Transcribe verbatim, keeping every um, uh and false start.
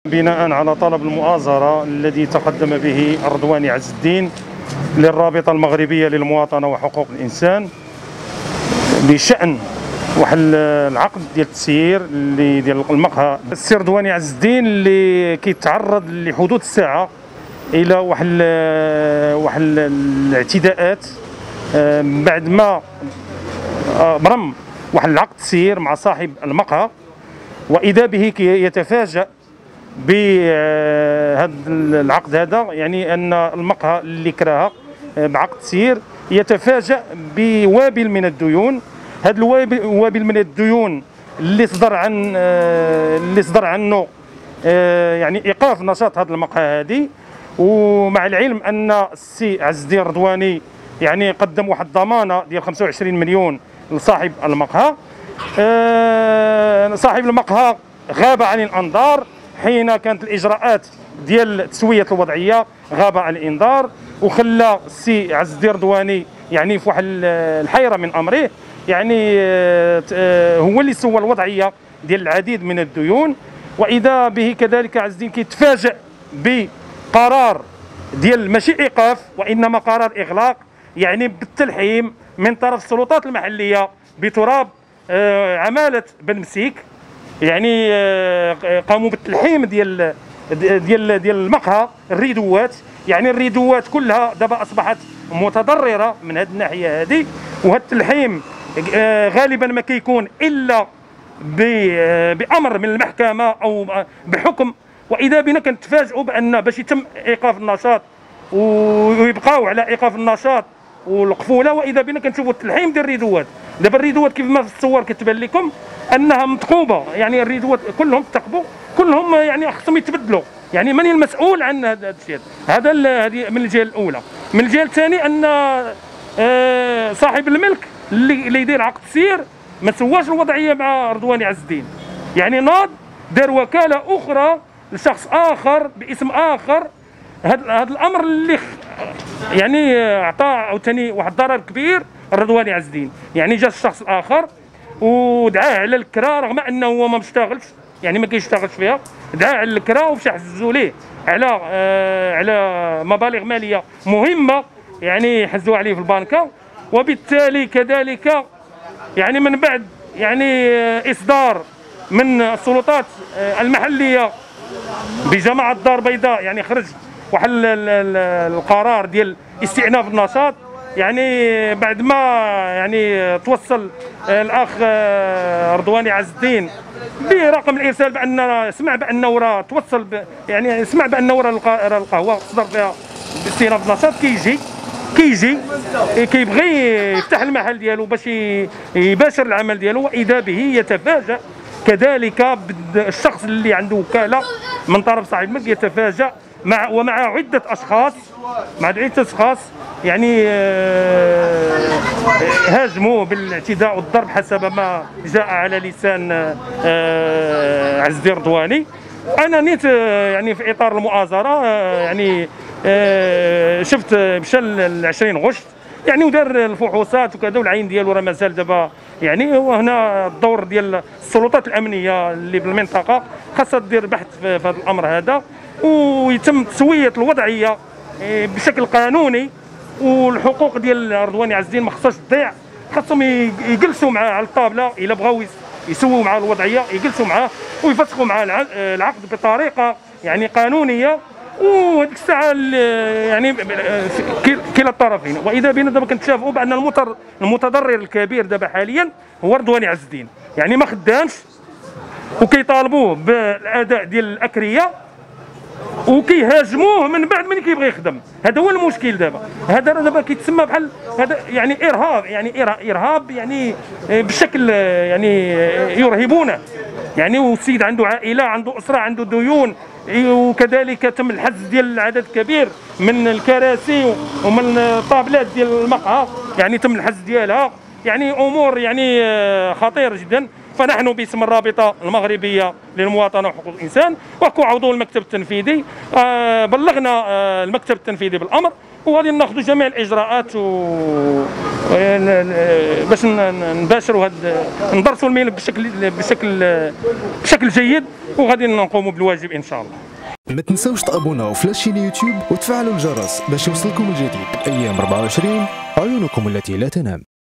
بناء على طلب المؤازرة الذي تقدم به الرضواني عز الدين للرابطة المغربية للمواطنة وحقوق الإنسان بشأن واحد العقد ديال التسيير اللي ديال المقهى السي رضواني عز الدين اللي كيتعرض لحدوث الساعة إلى واحد واحد الاعتداءات بعد ما برم واحد العقد التسيير مع صاحب المقهى، وإذا به يتفاجأ بهذا العقد هذا، يعني ان المقهى اللي كراها بعقد تسيير يتفاجأ بوابل من الديون. هذا الوابل من الديون اللي صدر عن اللي صدر عنه يعني ايقاف نشاط هذا المقهى هذه، ومع العلم ان السي عز الدين الرضواني يعني قدم واحد الضمانه ديال خمسة وعشرين مليون لصاحب المقهى. صاحب المقهى غاب عن الانظار حين كانت الاجراءات ديال تسويه الوضعيه، غاب عن الانذار وخلى السي عز الدين الرضواني يعني في واحد الحيره من امره. يعني هو اللي سوى الوضعيه ديال العديد من الديون، واذا به كذلك عز الدين كيتفاجأ بقرار ديال ماشي ايقاف وانما قرار اغلاق، يعني بالتلحيم من طرف السلطات المحليه بتراب عماله بن مسيك. يعني قاموا بالتلحيم ديال ديال ديال المقهى الريدوات، يعني الريدوات كلها دابا اصبحت متضرره من هذه الناحيه هذه. وهذا التلحيم غالبا ما كيكون الا بامر من المحكمه او بحكم، واذا بنا كنتفاجئوا بان باش يتم ايقاف النشاط ويبقاو على ايقاف النشاط والقفوله، واذا بنا كنشوفوا التلحيم ديال الريدوات. دابا الريدوات كيف ما في الصور كتبان لكم انها مثقوبه، يعني الريدوات كلهم تثقبوا، كلهم يعني خصهم يتبدلوا. يعني من المسؤول عن هذا الشيء؟ هذا هذه من الجهه الاولى. من الجهه الثانيه ان صاحب الملك اللي اللي يدير عقد التسيير ما سواش الوضعيه مع رضواني عز الدين، يعني ناض دار وكاله اخرى لشخص اخر باسم اخر. هذا هذا الامر اللي يعني اعطى عاوتاني واحد الضرر كبير الرضواني عز الدين. يعني جا الشخص الاخر ودعاه على الكرا رغم انه هو ما مشتغلش، يعني ما كيشتغلش فيها، دعاه على الكرا ومشى حزوا ليه على آه على مبالغ ماليه مهمه، يعني حزوا عليه في البنكه. وبالتالي كذلك يعني من بعد يعني اصدار من السلطات المحليه بجماعه الدار البيضاء، يعني خرج واحد القرار ديال استئناف النشاط. يعني بعد ما يعني توصل الاخ رضواني عز الدين برقم الارسال بان سمع بانه راه توصل ب يعني سمع بانه راه القهوه صدر فيها استئناف النشاط، كيجي كيجي كيبغي يفتح المحل ديالو باش يباشر العمل ديالو، واذا به يتفاجأ كذلك بالشخص اللي عنده وكاله من طرف صاحب الملك، يتفاجأ مع ومع عده اشخاص مع عده اشخاص يعني هاجموه بالاعتداء والضرب حسب ما جاء على لسان عز الدين الرضواني. انا نيت يعني في اطار المؤازره يعني شفت مشى ل عشرين غشت يعني ودار الفحوصات وكذا، والعين ديالو راه مازال دابا. يعني هو هنا الدور ديال السلطات الامنيه اللي بالمنطقه خاصها دير بحث في هذا الامر هذا، ويتم تسويه الوضعيه بشكل قانوني. والحقوق ديال رضواني عز الدين ما خصهاش تضيع، خاصهم يجلسوا معاه على الطابله الا بغاو يسووا مع الوضعيه، يجلسوا معاه ويفسخوا معاه العقد بطريقه يعني قانونيه. وهذيك الساعه يعني كلا الطرفين. واذا بنا دابا كنتشافوا بان المتضرر الكبير دابا حاليا هو رضواني عز الدين، يعني ما خدامش وكيطالبوه بالاداء ديال الاكريه وكيهاجموه من بعد من كيبغي يخدم. هذا هو المشكل دابا. هذا دابا كيتسمى بحال هذا يعني ارهاب، يعني ارهاب يعني بشكل يعني يرهبونه. يعني والسيد عنده عائله، عنده اسره، عنده ديون، وكذلك تم الحجز ديال عدد كبير من الكراسي ومن الطابلات ديال المقهى، يعني تم الحجز ديالها. يعني امور يعني خطيره جدا. فنحن باسم الرابطه المغربيه للمواطنه وحقوق الانسان وكعضو المكتب التنفيذي بلغنا المكتب التنفيذي بالامر، وغادي ناخذوا جميع الاجراءات و باش نباشروا هذا ندرسوا الملف بشكل بشكل بشكل جيد، وغادي نقوموا بالواجب ان شاء الله. ما تنساوش تابوناو في لاشين يوتيوب وتفعلوا الجرس باش يوصلكم الجديد. ايام أربعة وعشرين، عيونكم التي لا تنام.